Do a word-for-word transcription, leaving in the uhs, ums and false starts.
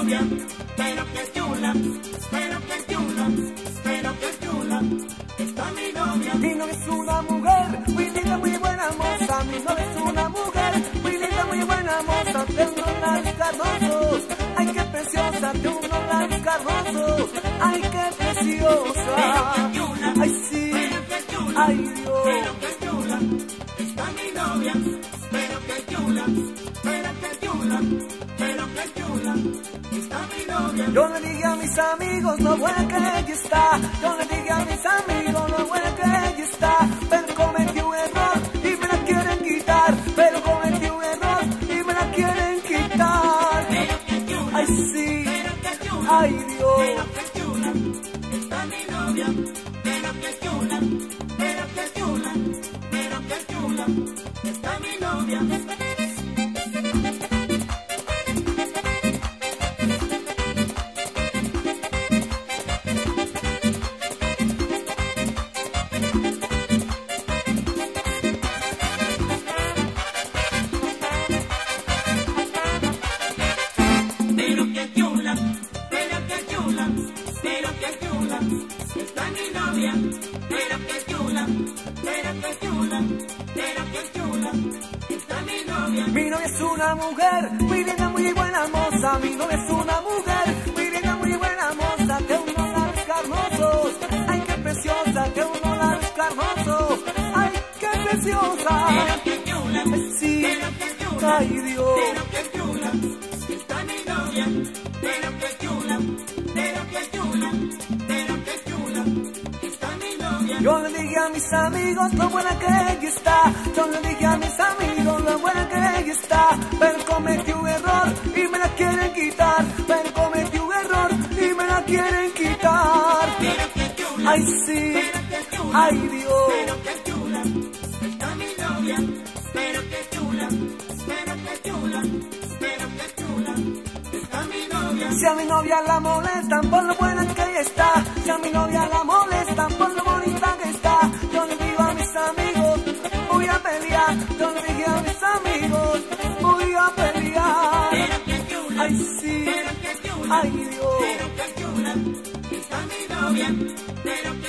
novia, pero qué chula, pero qué chula, pero qué chula, está mi novia. Mi novia es una mujer, muy linda, muy buena moza. Mi novia es una mujer, muy linda, muy buena moza. De unos labios carnosos, ay qué preciosa. De unos labios carnosos, ay qué preciosa. Ay sí, ay Dios. Pero qué chula, está mi novia, pero qué chula, pero qué chula, pero qué chula, está mi novia. Yo le dije a mis amigos lo buena que ella está. Yo le dije a mis amigos lo buena que ella está. Pero cometí un error y me la quieren quitar. Pero cometí un error y me la quieren quitar. Pero qué chula, Ay sí, pero qué chula, ay Dios. pero qué chula, está mi novia, pero qué chula, pero qué chula, pero qué chula, está mi novia. Pero qué chula, pero qué chula, pero qué chula, está mi novia. Pero qué chula, pero qué chula, pero qué chula, está mi novia. Mi novia es una mujer, muy linda, muy buena moza. Mi novia es una mujer, muy linda, muy buena moza. De unos labios carnosos, ay qué preciosa. De unos labios carnosos, ay qué preciosa. Pero qué chula, Ay sí, pero qué chula, ay Dios. pero qué chula, está mi novia. Pero qué chula, pero qué chula, pero qué chula, está mi novia. Yo le dije a mis amigos lo buena que ella está. Yo le dije a mis amigos lo buena que ella está. Pero cometí un error y me la quieren quitar. Pero cometí un error y me la quieren quitar. Pero qué chula, Ay sí, pero qué chula, ay Dios. pero qué chula, está mi novia. Pero qué chula, pero qué chula, pero qué chula, está mi novia. Si a mi novia la molestan por lo buena que ella está. Si a mi novia la molestan por lo bonita que está. Yo le digo a mis amigos, voy a pelear. Yo le dije a mis amigos, voy a pelear. Pero qué chula, Ay sí, pero qué chula, ay Dios. pero qué chula, está mi novia. Pero